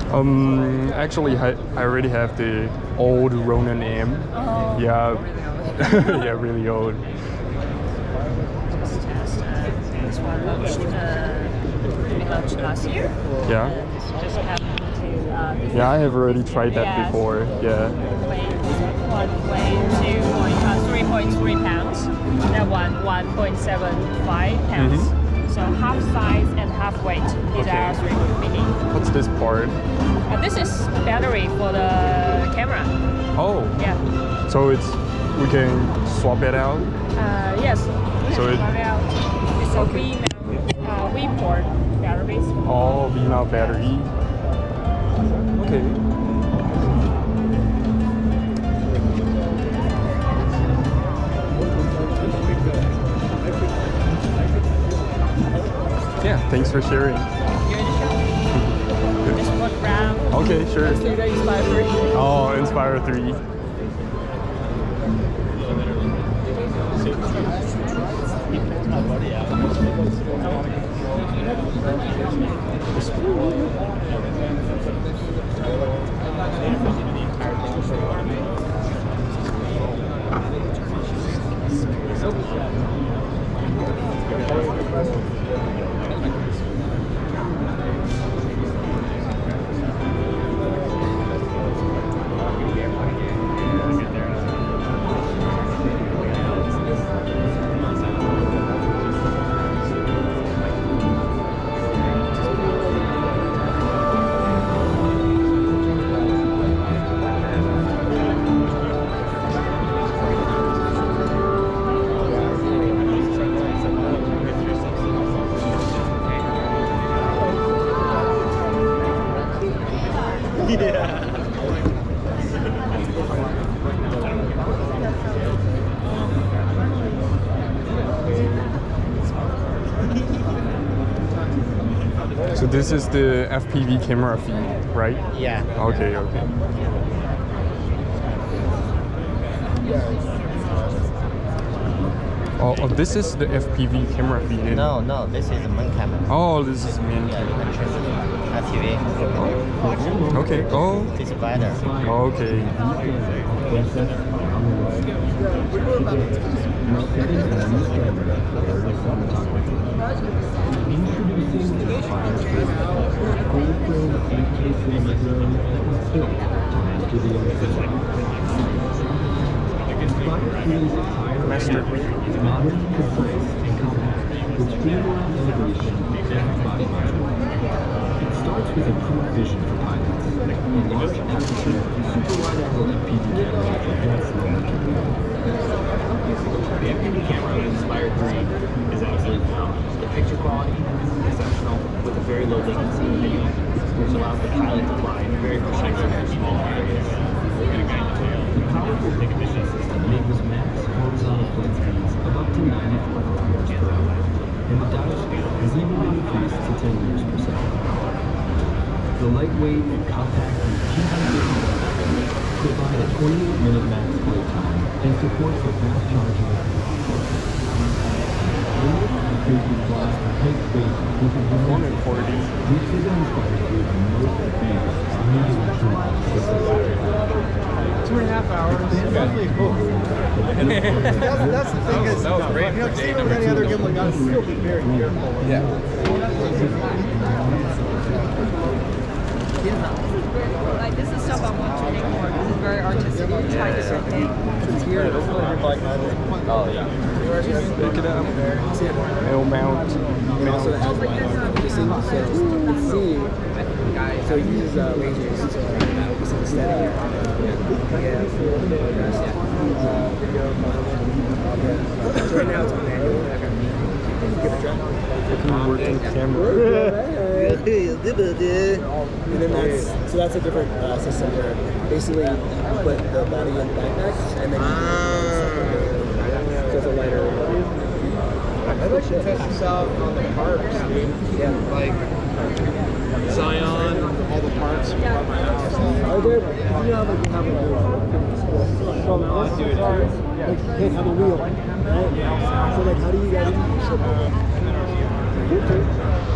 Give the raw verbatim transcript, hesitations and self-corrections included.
Um, actually, I, I already have the old Ronin M. Oh. Yeah, yeah, really old. Just test. Uh, this one launched, uh, we launched last year. Yeah. Uh, this just happened to. Uh, Yeah, I have already tried that yes. before. Yeah. Weight, one weighed two point uh, three point three pounds. That one one point seven five pounds. Mm-hmm. So half size and half weight. These Okay. are three mini. What's this part? Uh, this is battery for the camera. Oh. Yeah. So it's we can swap it out. Uh, yes. So it- Swap out. It's a V mount, uh, V port batteries. Oh, V mount battery. Okay. Yeah, thanks for sharing. This one RAM. Okay, sure. Inspire three. Oh, Inspire three. So this is the F P V camera feed, right? Yeah. Okay, okay. Oh, oh, this is the F P V camera feed. In. No, no, this is the main camera. Oh, this is main Yeah, you camera. can change the R T V. Okay. Oh. This is wider. Okay. Master. Modern, precise, and compact, with streamlined integration and body modeling. It starts with improved vision for pilots, a large aperture, super wide angle F P V camera with enhanced momentum. The F P V camera on Inspire three is absolutely phenomenal. The picture quality is exceptional with a very low latency in video, which allows the pilot to fly very precisely in small areas. The powerful thick vision system enables max horizontal flight speeds of up to ninety-four kilometers per hour, and the dive speed has even been increased to ten meters per second. The lightweight and compact provide a twenty-eight minute max flight time and supports the fast charging of the one and forty. Which is inspired with the most advanced Two and a half hours. Definitely cool. that's, that's the thing is, that was great. You know, same with any other gimbal, you gotta still be very careful. Yeah. Like this is stuff I want to make more. This is very artistic. I'm trying to sort of It's here. It's like Oh, yeah. Pick it up. L mount. And also it has this thing, so let's see. So it uses uh, lasers to focus on the steady. Yeah. Uh, video, photo. So right now it's on manual. Give it a try. Working camera. And then that's so that's a different uh, system where basically you put the body in the backpack and then you so it's a lighter. I'd like to test this out on the parks, dude. Yeah. Like Zion, all the parks. Are there? You know, like you have a wheel. So now, Dude, like you can't have a wheel. Right? So like, how do you guys?